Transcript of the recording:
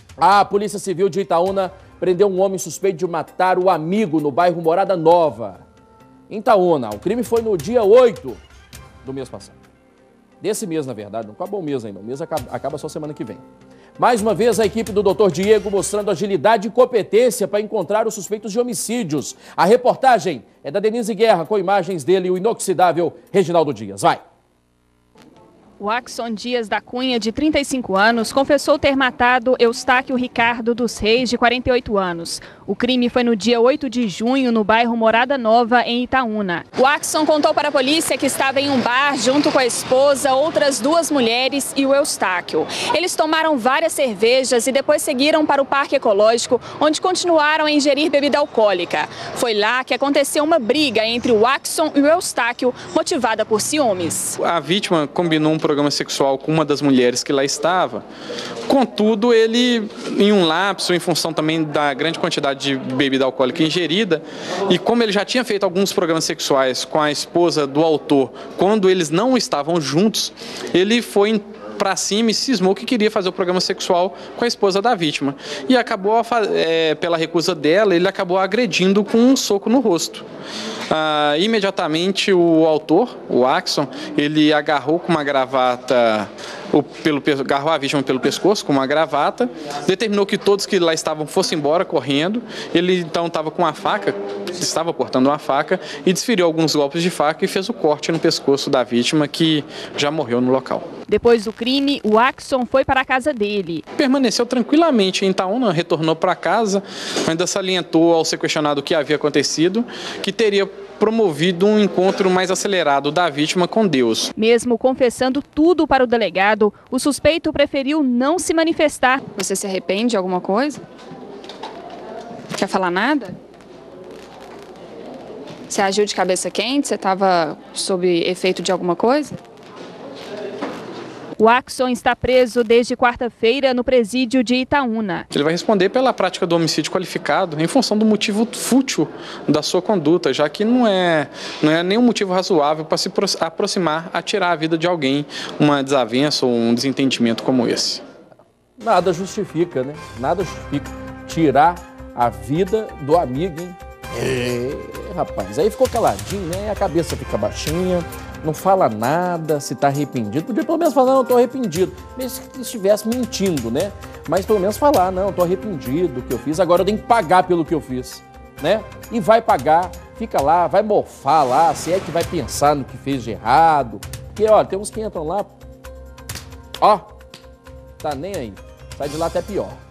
A Polícia Civil de Itaúna prendeu um homem suspeito de matar o amigo no bairro Morada Nova. Em Itaúna, o crime foi no dia 8 do mês passado. Desse mês, na verdade, não acabou o mês ainda. O mês acaba só semana que vem. Mais uma vez, a equipe do Dr. Diego mostrando agilidade e competência para encontrar os suspeitos de homicídios. A reportagem é da Denise Guerra, com imagens dele e o inoxidável Reginaldo Dias. Vai! O Axson Dias da Cunha, de 35 anos, confessou ter matado Eustáquio Ricardo dos Reis, de 48 anos. O crime foi no dia 8 de junho, no bairro Morada Nova, em Itaúna. O Axson contou para a polícia que estava em um bar junto com a esposa, outras duas mulheres e o Eustáquio. Eles tomaram várias cervejas e depois seguiram para o Parque Ecológico, onde continuaram a ingerir bebida alcoólica. Foi lá que aconteceu uma briga entre o Axson e o Eustáquio, motivada por ciúmes. A vítima combinou um programa sexual com uma das mulheres que lá estava. Contudo, ele, em um lapso, em função também da grande quantidade de bebida alcoólica ingerida, e como ele já tinha feito alguns programas sexuais com a esposa do autor, quando eles não estavam juntos, ele foi para cima e cismou que queria fazer o programa sexual com a esposa da vítima. E acabou, pela recusa dela, ele acabou agredindo com um soco no rosto. Imediatamente o autor, o Axson, ele agarrou com uma gravata, agarrou a vítima pelo pescoço com uma gravata, determinou que todos que lá estavam fossem embora correndo. Ele então estava com uma faca, estava portando uma faca e desferiu alguns golpes de faca e fez o corte no pescoço da vítima, que já morreu no local. Depois do crime, o Axson foi para a casa dele. Permaneceu tranquilamente em Itaúna, retornou para casa, ainda salientou ao ser questionado o que havia acontecido, que teria promovido um encontro mais acelerado da vítima com Deus. Mesmo confessando tudo para o delegado, o suspeito preferiu não se manifestar. Você se arrepende de alguma coisa? Quer falar nada? Você agiu de cabeça quente? Você estava sob efeito de alguma coisa? O Axson está preso desde quarta-feira no presídio de Itaúna. Ele vai responder pela prática do homicídio qualificado em função do motivo fútil da sua conduta, já que não é nenhum motivo razoável para se aproximar a tirar a vida de alguém, uma desavença ou um desentendimento como esse. Nada justifica, né? Nada justifica tirar a vida do amigo, hein? Rapaz, aí ficou caladinho, né? A cabeça fica baixinha, não fala nada, se tá arrependido. Podia pelo menos falar, não, tô arrependido. Mesmo que estivesse mentindo, né? Mas pelo menos falar, não, tô arrependido do que eu fiz, agora eu tenho que pagar pelo que eu fiz, né? E vai pagar, fica lá, vai mofar lá, se é que vai pensar no que fez de errado. Porque, olha, tem uns que entram lá, ó, tá nem aí, sai de lá até pior.